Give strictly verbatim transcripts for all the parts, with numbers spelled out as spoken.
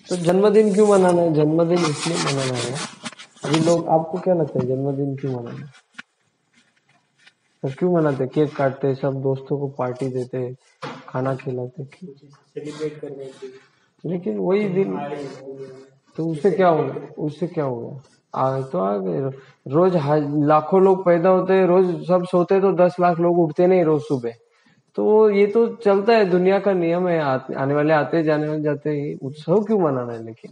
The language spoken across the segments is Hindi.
तो जन्मदिन क्यों मनाना है? जन्मदिन इसलिए मनाना है, अभी लोग, आपको क्या लगता है जन्मदिन क्यों मनाना है? तो क्यों मनाते? केक काटते, सब दोस्तों को पार्टी देते, खाना खिलाते, क्यों? सेलिब्रेट करने के लिए। लेकिन वही दिन, तो उससे क्या हो गया? उससे क्या हो गया? आ तो आ गए। रोज लाखों लोग पैदा होते हैं, रोज सब सोते तो दस लाख लोग उठते नहीं रोज सुबह। तो ये तो चलता है, दुनिया का नियम है। आ, आने वाले आते, जाने वाले जाते ही। उत्सव क्यों मनाना है? लेकिन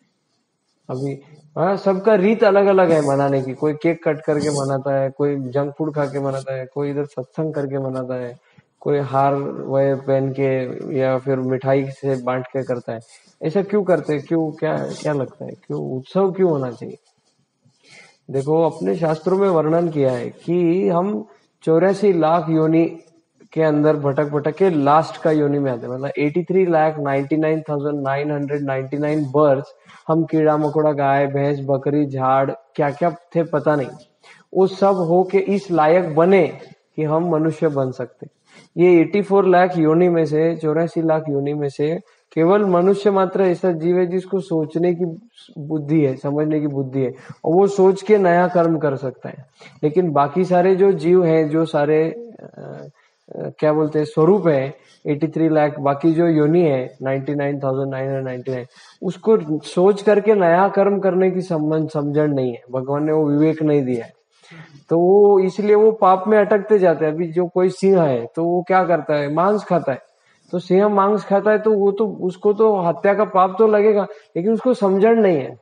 अभी हाँ, सबका रीत अलग अलग है मनाने की। कोई केक कट करके मनाता है, कोई जंक फूड खा के मनाता है, कोई इधर सत्संग करके मनाता है, कोई हार वह पहन के या फिर मिठाई से बांट के करता है। ऐसा क्यों करते हैं? क्यों? क्या क्या लगता है क्यों उत्सव क्यों होना चाहिए? देखो, अपने शास्त्रों में वर्णन किया है कि हम चौरासी लाख योनि के अंदर भटक भटक के लास्ट का योनि में आते हैं। मतलब eighty three lakh ninety nine thousand nine hundred ninety nine birth हम कीड़ा मकोड़ा, गाय भैंस बकरी झाड़ क्या क्या थे पता नहीं, वो सब हो के इस लायक बने कि हम मनुष्य बन सकते। ये चौरासी लाख योनि में से, चौरासी लाख योनि में से केवल मनुष्य मात्र ऐसा जीव है जिसको सोचने की बुद्धि है, समझने की बुद्धि है, और वो सोच के नया कर्म कर सकता है। लेकिन बाकी सारे जो जीव हैं, जो सारे आ, क्या बोलते हैं स्वरूप है, तिरासी लाख, बाकी जो योनि है ninety nine thousand nine hundred ninety nine, उसको सोच करके नया कर्म करने की समझ समझण नहीं है। भगवान ने वो विवेक नहीं दिया है, तो वो इसलिए वो पाप में अटकते जाते हैं। अभी जो कोई सिंह है तो वो क्या करता है? मांस खाता है। तो सिंह मांस खाता है तो वो तो उसको तो हत्या का पाप तो लगेगा, लेकिन उसको समझण नहीं है।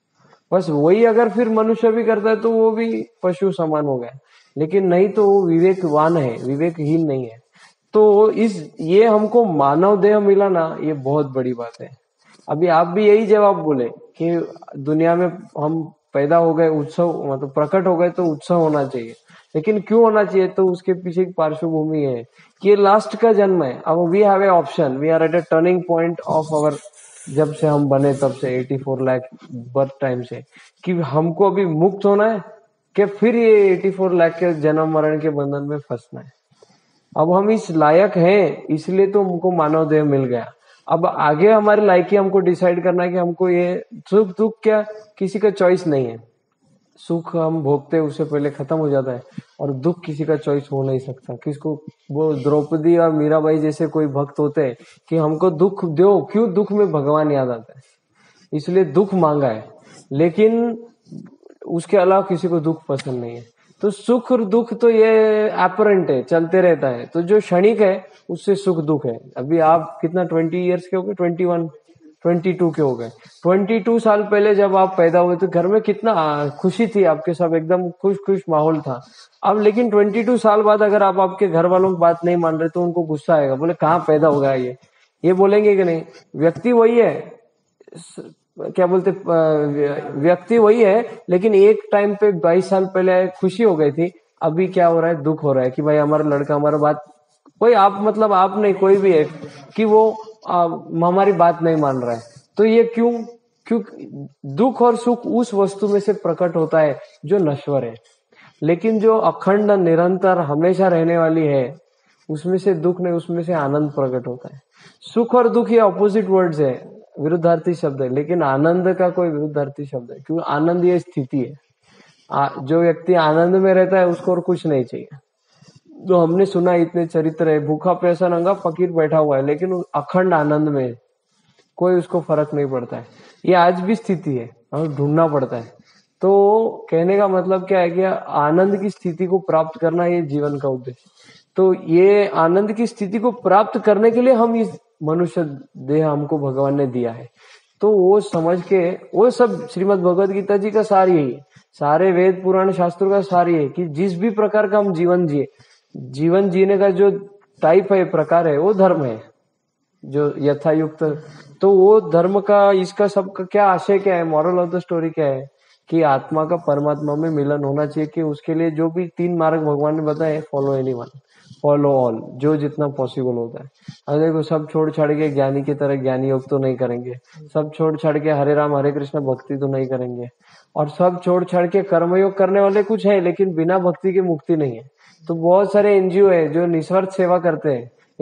बस वही अगर फिर मनुष्य भी करता है तो वो भी पशु समान हो गया, लेकिन नहीं तो वो विवेकवान है, विवेकहीन नहीं है। तो इस ये हमको मानव देह मिला ना, ये बहुत बड़ी बात है। अभी आप भी यही जवाब बोले कि दुनिया में हम पैदा हो गए, उत्सव मतलब प्रकट हो गए तो उत्सव होना चाहिए। लेकिन क्यों होना चाहिए? तो उसके पीछे एक पार्श्वभूमि है कि ये लास्ट का जन्म है। अब we have a option, we are at a turning point of our, जब से हम बने तब से चौरासी लाख बर्थ टाइम से, कि हमको अभी मुक्त होना है कि फिर ये चौरासी लाख के जन्म मरण के बंधन में फंसना है। अब हम इस लायक हैं, इसलिए तो हमको मानव देह मिल गया। अब आगे हमारी लायकी हमको डिसाइड करना है कि हमको ये सुख दुख, क्या किसी का चॉइस नहीं है। सुख हम भोगते उससे पहले खत्म हो जाता है, और दुख किसी का चॉइस हो नहीं सकता। किसको? वो द्रौपदी और मीराबाई जैसे कोई भक्त होते हैं कि हमको दुख दो, क्यों? दुख में भगवान याद आता है, इसलिए दुख मांगा है। लेकिन उसके अलावा किसी को दुख पसंद नहीं है। तो सुख और दुख तो ये एपरेंट है, चलते रहता है। तो जो क्षणिक है उससे सुख दुख है। अभी आप कितना ट्वेंटी इयर्स के हो गए? ट्वेंटी वन ट्वेंटी टू के हो गए। ट्वेंटी टू साल पहले जब आप पैदा हुए तो घर में कितना खुशी थी आपके, सब एकदम खुश खुश माहौल था। अब लेकिन ट्वेंटी टू साल बाद अगर आप आपके घर वालों की बात नहीं मान रहे तो उनको गुस्सा आएगा, बोले कहाँ पैदा हो गया ये ये बोलेंगे कि नहीं? व्यक्ति वही है, क्या बोलते, व्यक्ति वही है, लेकिन एक टाइम पे बाईस साल पहले खुशी हो गई थी, अभी क्या हो रहा है? दुख हो रहा है कि भाई हमारा लड़का हमारा बात, कोई आप मतलब आप नहीं, कोई भी है कि वो आ, हमारी बात नहीं मान रहा है। तो ये क्यों? क्यों? दुख और सुख उस वस्तु में से प्रकट होता है जो नश्वर है, लेकिन जो अखंड निरंतर हमेशा रहने वाली है उसमें से दुख नहीं, उसमें से आनंद प्रकट होता है। सुख और दुख ये ऑपोजिट वर्ड्स है, विरुद्धार्थी शब्द है, लेकिन आनंद का कोई विरुद्धार्थी शब्द है, क्योंकि आनंद ये स्थिति है। आ, जो व्यक्ति आनंद में रहता है उसको और कुछ नहीं चाहिए। जो हमने सुना इतने चरित्र है, भूखा प्यासा नंगा फकीर बैठा हुआ है लेकिन अखंड आनंद में, कोई उसको फर्क नहीं पड़ता है। ये आज भी स्थिति है, हमें ढूंढना पड़ता है। तो कहने का मतलब क्या है कि आनंद की स्थिति को प्राप्त करना ये जीवन का उद्देश्य। तो ये आनंद की स्थिति को प्राप्त करने के लिए हम इस मनुष्य देह हमको भगवान ने दिया है। तो वो समझ के, वो सब श्रीमद् भगवद गीता जी का सार यही है, सारे वेद पुराण शास्त्रों का सार ये है कि जिस भी प्रकार का हम जीवन जिए, जीवन जीने का जो टाइप है, प्रकार है, वो धर्म है जो यथायुक्त। तो वो धर्म का, इसका सबका क्या आशय क्या है? मॉरल ऑफ द स्टोरी क्या है? कि आत्मा का परमात्मा में मिलन होना चाहिए, कि उसके लिए जो भी तीन मार्ग भगवान ने बताए, follow any one, follow all, जो जितना पॉसिबल होता है। अब देखो, सब छोड़ छाड़ के ज्ञानी की तरह ज्ञानी योग तो नहीं करेंगे, सब छोड़ छाड़ के हरे राम हरे कृष्ण भक्ति तो नहीं करेंगे, और सब छोड़ छाड़ के कर्मयोग करने वाले कुछ है, लेकिन बिना भक्ति की मुक्ति नहीं है। तो बहुत सारे एनजीओ है जो निस्वार्थ सेवा करते हैं,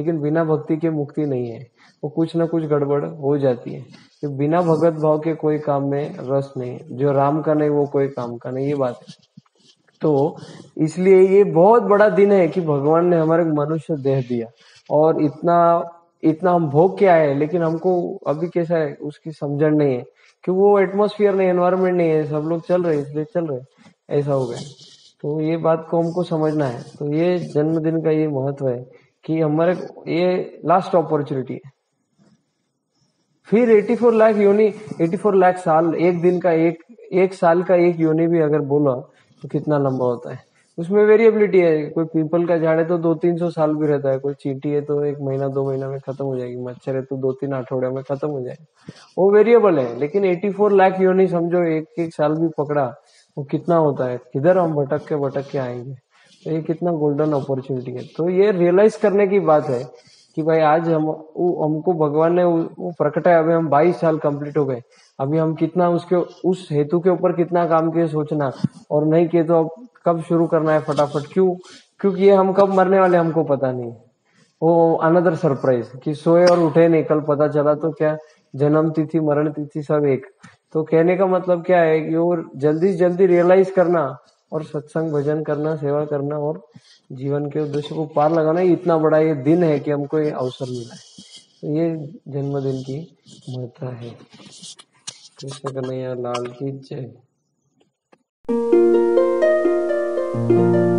लेकिन बिना भक्ति के मुक्ति नहीं है, वो कुछ ना कुछ गड़बड़ हो जाती है। तो बिना भगवत भाव के कोई काम में रस नहीं है, जो राम का नहीं वो कोई काम का नहीं, ये बात है। तो इसलिए ये बहुत बड़ा दिन है कि भगवान ने हमारे मनुष्य देह दिया, और इतना इतना हम भोग के आए, लेकिन हमको अभी कैसा है उसकी समझण नहीं है, कि वो एटमोस्फियर नहीं, एनवायरमेंट नहीं है, सब लोग चल रहे इसलिए चल रहे, ऐसा हो गया। तो ये बात को हमको समझना है। तो ये जन्मदिन का ये महत्व है कि हमारे ये लास्ट अपॉर्चुनिटी है। फिर चौरासी लाख योनि, चौरासी लाख साल, एक दिन का एक एक साल का एक योनि भी अगर बोला तो कितना लंबा होता है। उसमें वेरिएबिलिटी है, कोई पीपल का झाड़ है तो दो तीन सौ साल भी रहता है, कोई चींटी है तो एक महीना दो महीना में खत्म हो जाएगी, मच्छर है तो दो तीन आठवड़े में खत्म हो जाएगी, वो वेरिएबल है। लेकिन चौरासी लाख योनि समझो, एक एक साल भी पकड़ा, वो कितना होता है, किधर हम भटक के भटक के आएंगे। तो ये कितना गोल्डन अपॉर्चुनिटी है। तो ये रियलाइज करने की बात है कि भाई आज हम वो हमको भगवान ने वो प्रकटा है। अभी हम बाईस साल कंप्लीट हो गए, अभी हम कितना उसके उस हेतु के ऊपर कितना काम किए सोचना, और नहीं किए तो अब कब शुरू करना है फटाफट। क्यों? क्योंकि ये हम कब मरने वाले हमको पता नहीं। वो अनदर सरप्राइज कि सोए और उठे नहीं, कल पता चला तो क्या, जन्म तिथि मरण तिथि सब एक। तो कहने का मतलब क्या है कि वो जल्दी से जल्दी रियलाइज करना, और सत्संग भजन करना, सेवा करना, और जीवन के उद्देश्य को पार लगाना। इतना बड़ा ये दिन है कि हमको ये अवसर मिला है। तो ये जन्मदिन की महत्ता है। कृष्ण कन्हैया लाल की जय।